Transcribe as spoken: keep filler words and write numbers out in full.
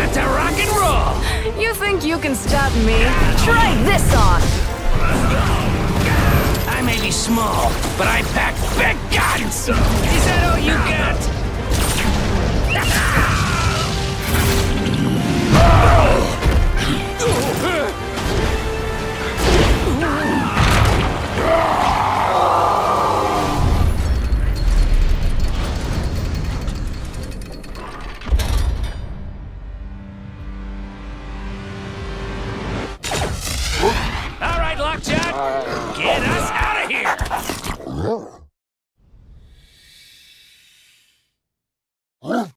got to rock and roll! You think you can stop me? Try this on! I may be small, but I pack big guns! Is that all you got? All right, Lockjaw, get us out of here!